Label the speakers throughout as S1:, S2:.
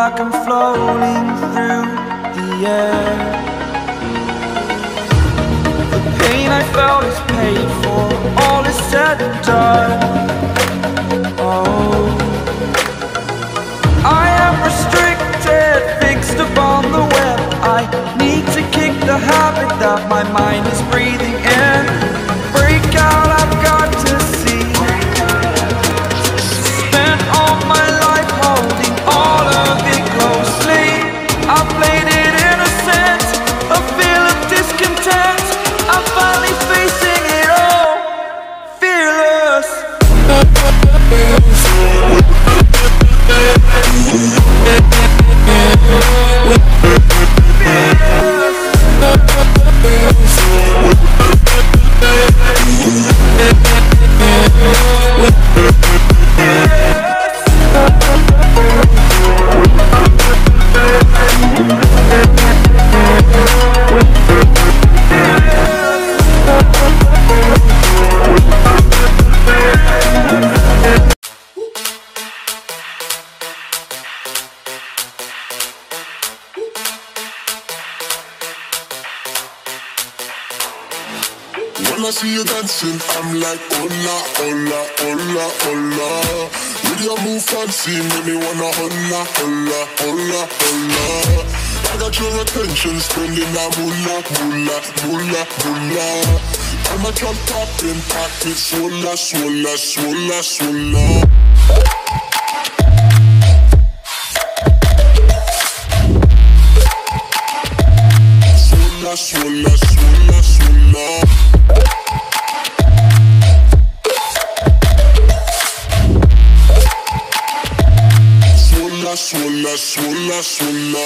S1: like I'm floating through the air. The pain I felt is paid for, all is said and done. Oh, I am restricted, fixed upon the web. I need to kick the habit that my mind is breathing in. Break out, I've got to see. Spent all my life holding all of it closely. I played it innocent, a feel of discontent. I'm finally facing it all, fearless.
S2: When I see you dancing, I'm like, hola, hola, hola, hola. With your move fancy, make me wanna hola, hola, hola, hola. I got your attention, spending that moolah, moolah, moolah, moolah. I'm a drop popping, pocket, swola, swola, swola, swola. Swola, swola, swola, swola. Swola, swola, swola.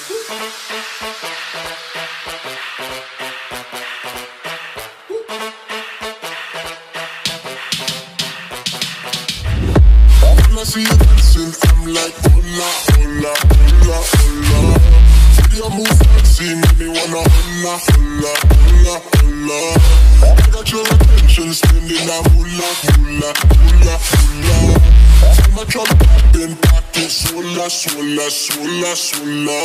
S2: When I see you dancing, I'm like, hola, hola, hola, hola. With your move fancy, make me wanna hola, hola, hola, hola. I got your attention, spending that moolah, moolah, moolah, moolah. I'm a drop popping, pocket, swola, swola, swola, swola.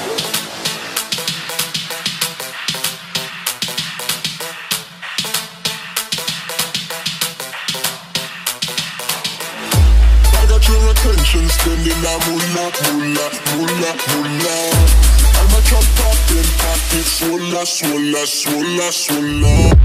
S2: I got your attention, spending that moolah, moolah, moolah, moolah. I'm a drop popping, pocket, swola, swola, swola, swola.